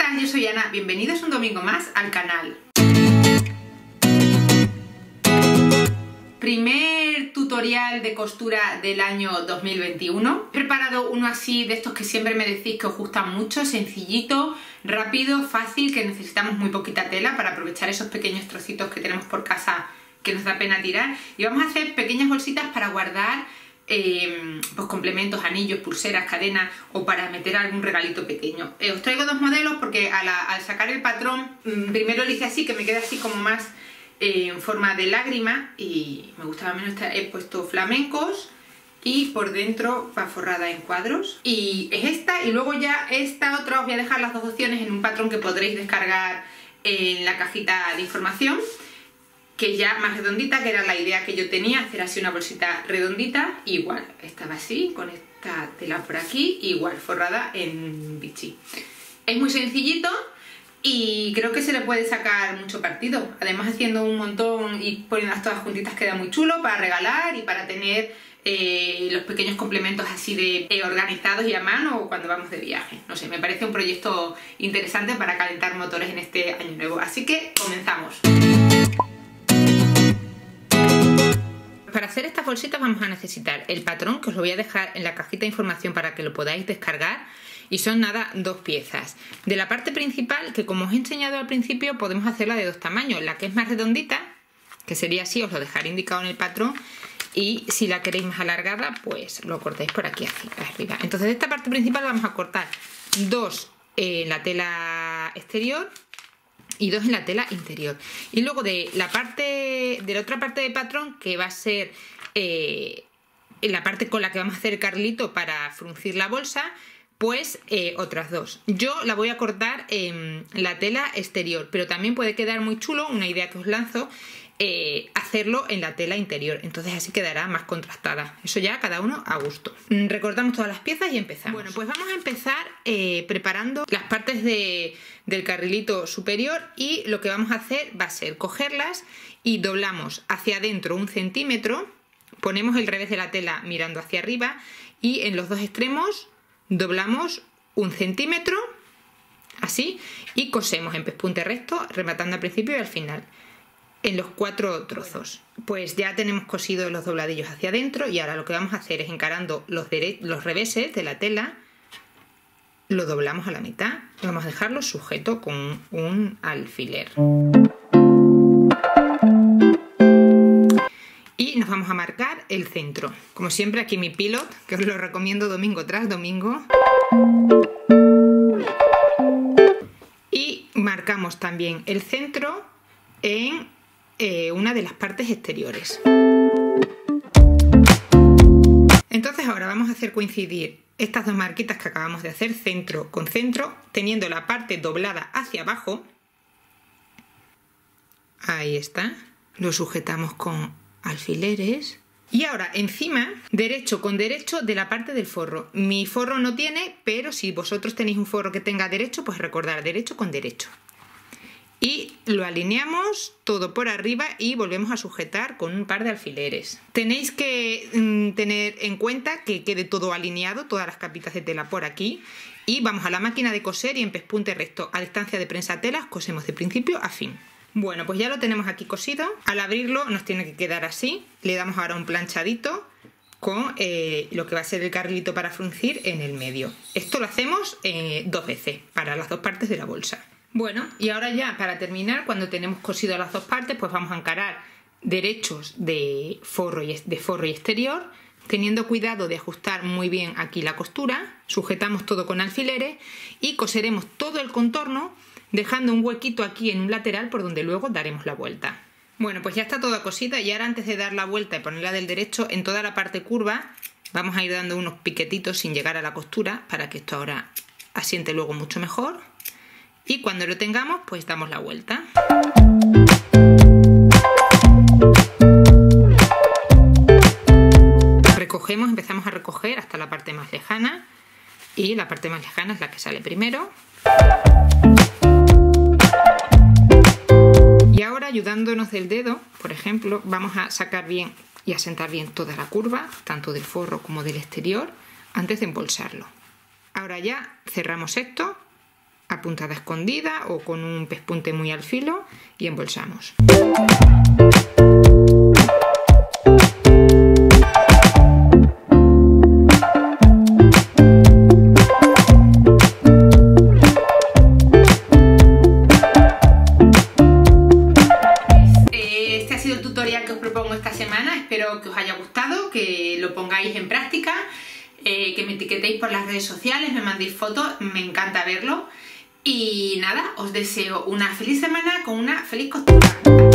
tal? Yo soy Ana, bienvenidos un domingo más al canal. Primer tutorial de costura del año 2021. He preparado uno así de estos que siempre me decís que os gustan mucho, sencillito, rápido, fácil, que necesitamos muy poquita tela para aprovechar esos pequeños trocitos que tenemos por casa que nos da pena tirar. Y vamos a hacer pequeñas bolsitas para guardar pues complementos, anillos, pulseras, cadenas o para meter algún regalito pequeño. Os traigo dos modelos porque al sacar el patrón primero lo hice así, que me queda así como más en forma de lágrima y me gustaba menos. He puesto flamencos y por dentro va forrada en cuadros, y es esta, y luego ya esta otra os voy a dejar las dos opciones en un patrón que podréis descargar en la cajita de información, que es ya más redondita, que era la idea que yo tenía, hacer así una bolsita redondita. Igual, estaba así, con esta tela por aquí, igual, forrada en bichi. Es muy sencillito y creo que se le puede sacar mucho partido. Además, haciendo un montón y poniéndolas todas juntitas queda muy chulo para regalar y para tener los pequeños complementos así de organizados y a mano o cuando vamos de viaje. No sé, me parece un proyecto interesante para calentar motores en este año nuevo. Así que comenzamos. Para hacer estas bolsitas vamos a necesitar el patrón, que os lo voy a dejar en la cajita de información para que lo podáis descargar, y son nada, dos piezas. De la parte principal, que como os he enseñado al principio, podemos hacerla de dos tamaños. La que es más redondita, que sería así, os lo dejaré indicado en el patrón, y si la queréis más alargada, pues lo cortáis por aquí arriba. Entonces de esta parte principal vamos a cortar dos en la tela exterior y dos en la tela interior, y luego de la otra parte del patrón, que va a ser en la parte con la que vamos a hacer el carrilito para fruncir la bolsa, pues otras dos. Yo la voy a cortar en la tela exterior, pero también puede quedar muy chulo, una idea que os lanzo, hacerlo en la tela interior, entonces así quedará más contrastada. Eso ya cada uno a gusto. Recortamos todas las piezas y empezamos. Bueno, pues vamos a empezar preparando las partes del carrilito superior, y lo que vamos a hacer va a ser cogerlas y doblamos hacia adentro 1 centímetro, ponemos el revés de la tela mirando hacia arriba y en los dos extremos doblamos 1 centímetro, así, y cosemos en pespunte recto, rematando al principio y al final en los 4 trozos. Pues ya tenemos cosidos los dobladillos hacia adentro, y ahora lo que vamos a hacer es, encarando los reveses de la tela, lo doblamos a la mitad y vamos a dejarlo sujeto con un alfiler. Y nos vamos a marcar el centro. Como siempre, aquí mi pilot, que os lo recomiendo domingo tras domingo. Y marcamos también el centro en una de las partes exteriores. Entonces ahora vamos a hacer coincidir estas dos marquitas que acabamos de hacer, centro con centro, teniendo la parte doblada hacia abajo. Ahí está. Lo sujetamos con alfileres. Y ahora encima, derecho con derecho de la parte del forro. Mi forro no tiene, pero si vosotros tenéis un forro que tenga derecho, pues recordar derecho con derecho. Y lo alineamos todo por arriba y volvemos a sujetar con un par de alfileres. Tenéis que tener en cuenta que quede todo alineado, todas las capitas de tela por aquí. Y vamos a la máquina de coser y en pespunte recto a distancia de prensa telas cosemos de principio a fin. Bueno, pues ya lo tenemos aquí cosido. Al abrirlo nos tiene que quedar así. Le damos ahora un planchadito con lo que va a ser el carrilito para fruncir en el medio. Esto lo hacemos 2 veces para las dos partes de la bolsa. Bueno, y ahora ya para terminar, cuando tenemos cosido las dos partes, pues vamos a encarar derechos de forro y exterior, teniendo cuidado de ajustar muy bien aquí la costura. Sujetamos todo con alfileres y coseremos todo el contorno, dejando un huequito aquí en un lateral por donde luego daremos la vuelta. Bueno, pues ya está toda cosida, y ahora antes de dar la vuelta y ponerla del derecho, en toda la parte curva vamos a ir dando unos piquetitos sin llegar a la costura para que esto ahora asiente luego mucho mejor. Y cuando lo tengamos, pues damos la vuelta. Recogemos, empezamos a recoger hasta la parte más lejana, y la parte más lejana es la que sale primero. Y ahora, ayudándonos del dedo, por ejemplo, vamos a sacar bien y asentar bien toda la curva, tanto del forro como del exterior, antes de embolsarlo. Ahora ya cerramos esto a puntada escondida o con un pespunte muy al filo y embolsamos. Este ha sido el tutorial que os propongo esta semana. Espero que os haya gustado, que lo pongáis en práctica, que me etiquetéis por las redes sociales, me mandéis fotos, me encanta verlo. Y nada, os deseo una feliz semana con una feliz costura.